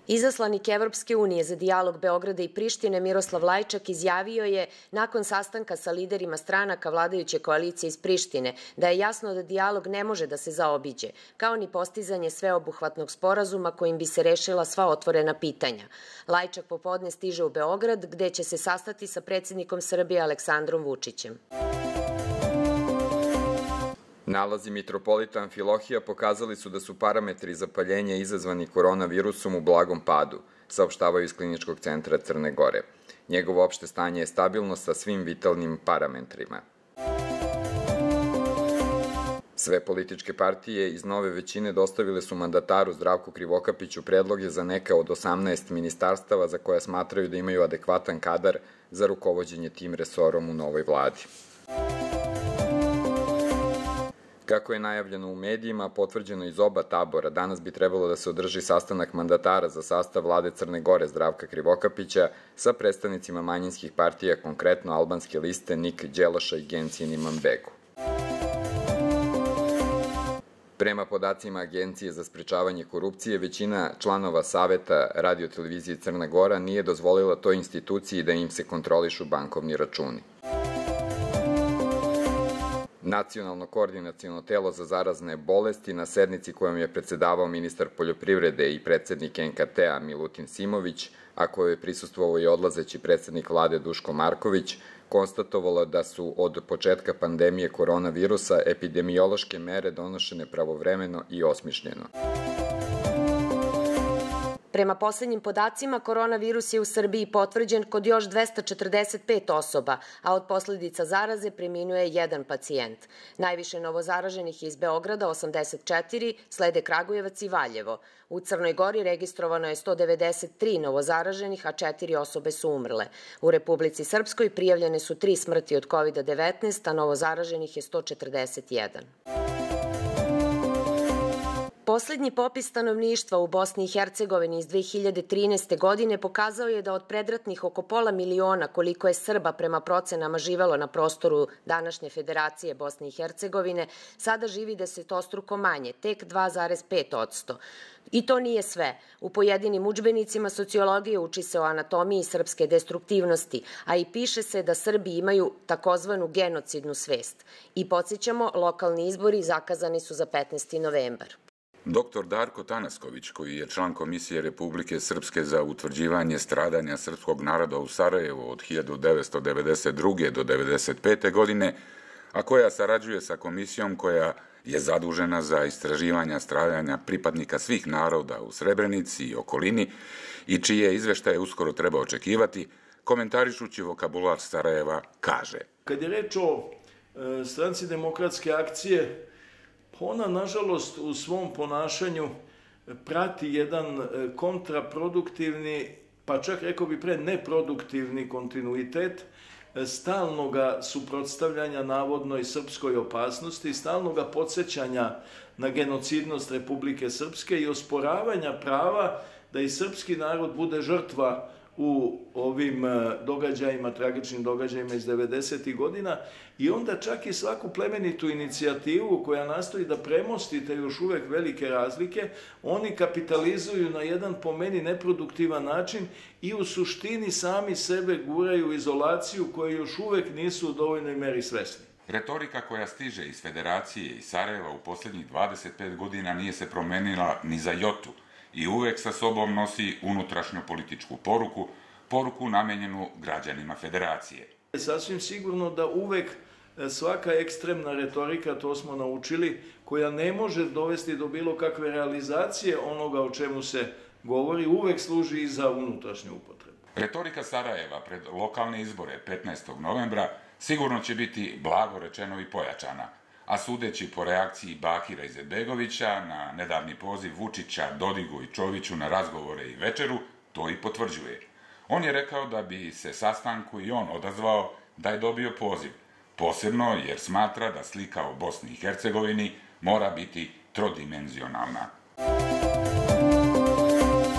Izaslanik Evropske unije za dijalog Beograda i Prištine Miroslav Lajčak izjavio je nakon sastanka sa liderima stranaka vladajuće koalicije iz Prištine da je jasno da dijalog ne može da se zaobiđe, kao ni postizanje sveobuhvatnog sporazuma kojim bi se rešila sva otvorena pitanja. Lajčak popodne stiže u Beograd gde će se sastati sa predsjednikom Srbije Aleksandrom Vučićem. Nalazi mitropolita Amfilohija pokazali su da su parametri zapaljenja izazvani koronavirusom u blagom padu, saopštavaju iz Kliničkog centra Crne Gore. Njegovo opšte stanje je stabilno sa svim vitalnim parametrima. Sve političke partije iz nove većine dostavile su mandataru Zdravku Krivokapiću predloge za neka od 18 ministarstava za koja smatraju da imaju adekvatan kadar za rukovođenje tim resorom u novoj vladi. Kako je najavljeno u medijima, potvrđeno iz oba tabora, danas bi trebalo da se održi sastanak mandatara za sastav vlade Crne Gore Zdravka Krivokapića sa predstavnicima manjinskih partija, konkretno albanske liste Nik Đelaša i Gencijin Imanbegu. Prema podacima Agencije za sprečavanje korupcije, većina članova Saveta Radio-televizije Crna Gora nije dozvolila toj instituciji da im se kontrolišu bankovni računi. Nacionalno koordinaciono telo za zarazne bolesti na sednici kojom je predsedavao ministar poljoprivrede i predsednik NKT-a Milutin Simović, a kojoj je prisustvovao i odlazeći predsednik vlade Duško Marković, konstatovalo da su od početka pandemije koronavirusa epidemiološke mere donošene pravovremeno i osmišljeno. Prema poslednjim podacima, koronavirus je u Srbiji potvrđen kod još 245 osoba, a od posledica zaraze preminuo je jedan pacijent. Najviše novozaraženih je iz Beograda, 84, slede Kragujevac i Valjevo. U Crnoj Gori registrovano je 193 novozaraženih, a 4 osobe su umrle. U Republici Srpskoj prijavljene su 3 smrti od COVID-19, a novozaraženih je 141. Poslednji popis stanovništva u Bosni i Hercegovini iz 2013. godine pokazao je da od predratnih oko pola miliona koliko je Srba prema procenama živelo na prostoru današnje Federacije Bosne i Hercegovine, sada živi desetostruko manje, tek 2,5%. I to nije sve. U pojedinim udžbenicima sociologije uči se o anatomiji srpske destruktivnosti, a i piše se da Srbi imaju takozvanu genocidnu svest. I podsjećamo, lokalni izbori zakazani su za 15. novembar. Dr. Darko Tanasković, koji je član Komisije Republike Srpske za utvrđivanje stradanja srpskog naroda u Sarajevu od 1992. do 1995. godine, a koja sarađuje sa komisijom koja je zadužena za istraživanja stradanja pripadnika svih naroda u Srebrenici i okolini i čije izveštaje uskoro treba očekivati, komentarišući vokabular Sarajeva, kaže: Kad je reč o stranci demokratske akcije, ona, nažalost, u svom ponašanju prati jedan kontraproduktivni, pa čak rekao bi neproduktivni kontinuitet stalnoga suprotstavljanja navodnoj srpskoj opasnosti, stalnoga podsjećanja na genocidnost Republike Srpske i osporavanja prava da i srpski narod bude žrtva u ovim događajima, tragičnim događajima iz 90. godina i onda čak i svaku plemenitu inicijativu koja nastoji da premosti te još uvek velike razlike, oni kapitalizuju na jedan po meni neproduktivan način i u suštini sami sebe guraju u izolaciju koju još uvek nisu u dovoljnoj meri svesni. Retorika koja stiže iz Federacije i Sarajeva u poslednjih 25 godina nije se promenila ni za jotu i uvek sa sobom nosi unutrašnju političku poruku namenjenu građanima Federacije. Sasvim sigurno da uvek svaka ekstremna retorika, to smo naučili, koja ne može dovesti do bilo kakve realizacije onoga o čemu se govori, uvek služi i za unutrašnju upotrebu. Retorika Sarajeva pred lokalne izbore 15. novembra sigurno će biti, blago rečeno, i pojačana, a sudeći po reakciji Bakira Izetbegovića na nedavni poziv Vučića, Dodigu i Čoviću na razgovore i večeru, to i potvrđuje. On je rekao da bi se sastanku i on odazvao da je dobio poziv, posebno jer smatra da slika o Bosni i Hercegovini mora biti trodimenzionalna.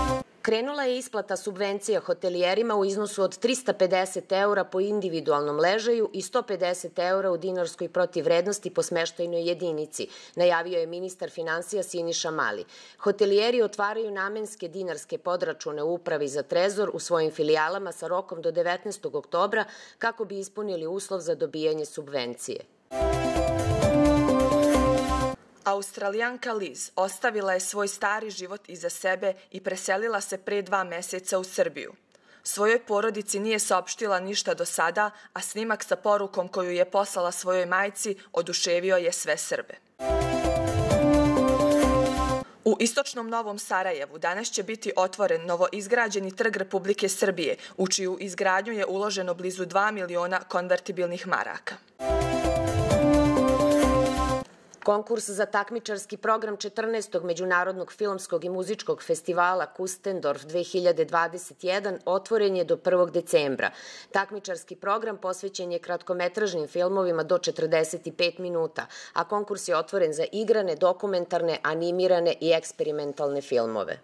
Krenula je isplata subvencija hotelijerima u iznosu od 350 eura po individualnom ležaju i 150 eura u dinarskoj protivvrednosti po smeštajnoj jedinici, najavio je ministar finansija Siniša Mali. Hotelijeri otvaraju namenske dinarske podračune u Upravi za trezor u svojim filijalama sa rokom do 19. oktobra kako bi ispunili uslov za dobijanje subvencije. Australijanka Liz ostavila je svoj stari život iza sebe i preselila se pre 2 meseca u Srbiju. Svojoj porodici nije saopštila ništa do sada, a snimak sa porukom koju je poslala svojoj majci oduševio je sve Srbe. U istočnom Novom Sarajevu danas će biti otvoren novoizgrađeni trg Republike Srbije, u čiju izgradnju je uloženo blizu 2 miliona konvertibilnih maraka. Konkurs za takmičarski program 14. Međunarodnog filmskog i muzičkog festivala Kustendorf 2021 otvoren je do 1. decembra. Takmičarski program posvećen je kratkometražnim filmovima do 45 minuta, a konkurs je otvoren za igrane, dokumentarne, animirane i eksperimentalne filmove.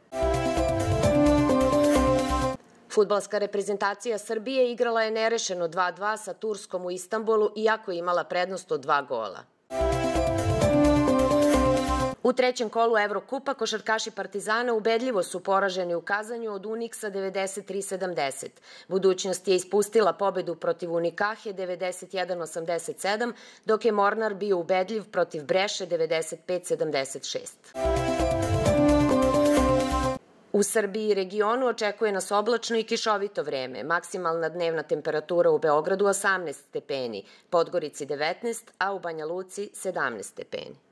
Fudbalska reprezentacija Srbije igrala je nerešeno 2:2 sa Turskom u Istanbulu, iako je imala prednost od 2 gola. U trećem kolu Evrokupa košarkaši Partizana ubedljivo su poraženi u Kazanju od Uniksa 93-70. Budućnost je ispustila pobedu protiv Unikahe 91-87, dok je Mornar bio ubedljiv protiv Breše 95-76. U Srbiji i regionu očekuje nas oblačno i kišovito vreme. Maksimalna dnevna temperatura u Beogradu 18 stepeni, Podgorici 19, a u Banja Luci 17 stepeni.